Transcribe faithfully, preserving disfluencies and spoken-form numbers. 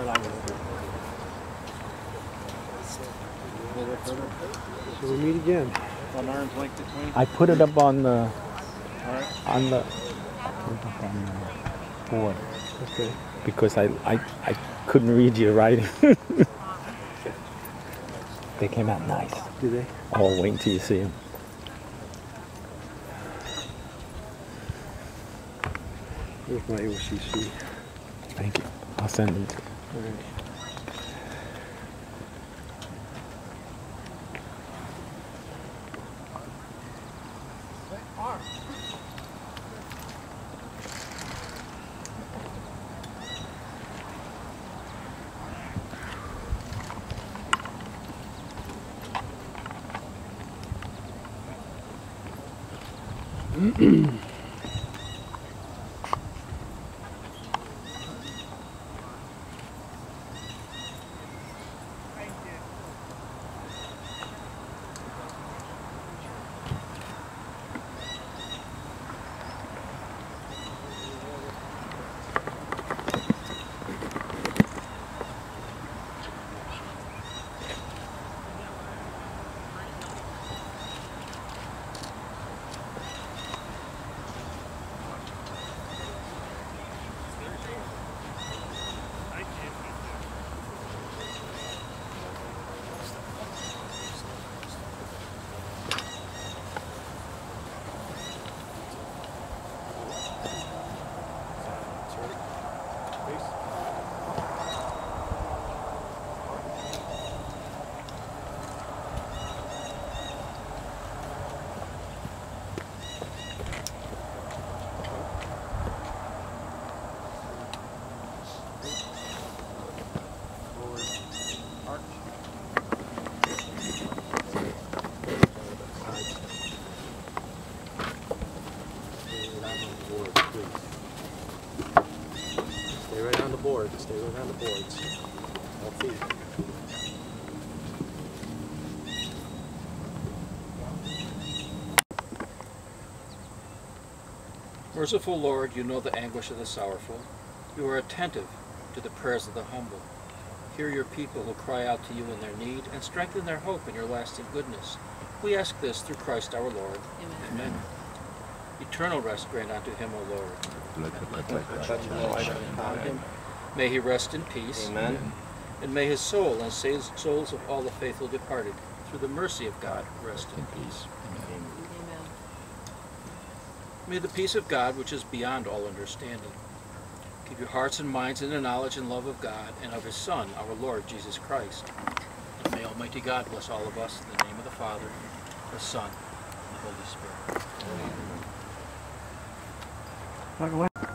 So we meet again. One arm's length between. I put it up on the All right. on the, put it up on the board Okay. because I I, I couldn't read your writing. They came out nice. Do they? Oh, wait until you see them. Here's my O C C. Thank you. I'll send them to you. All right. Stay right on the board. Stay right on the boards. All feet. Merciful Lord, you know the anguish of the sorrowful. You are attentive to the prayers of the humble. Hear your people who cry out to you in their need, and strengthen their hope in your lasting goodness. We ask this through Christ our Lord. Amen. Amen. Eternal rest grant unto him, O Lord. May he rest in peace. Amen. And may his soul and the souls of all the faithful departed, through the mercy of God, rest in peace. Amen. May the peace of God, which is beyond all understanding, keep your hearts and minds in the knowledge and love of God and of his Son, our Lord Jesus Christ. And may Almighty God bless all of us in the name of the Father, the Son, and the Holy Spirit. Amen. By the way.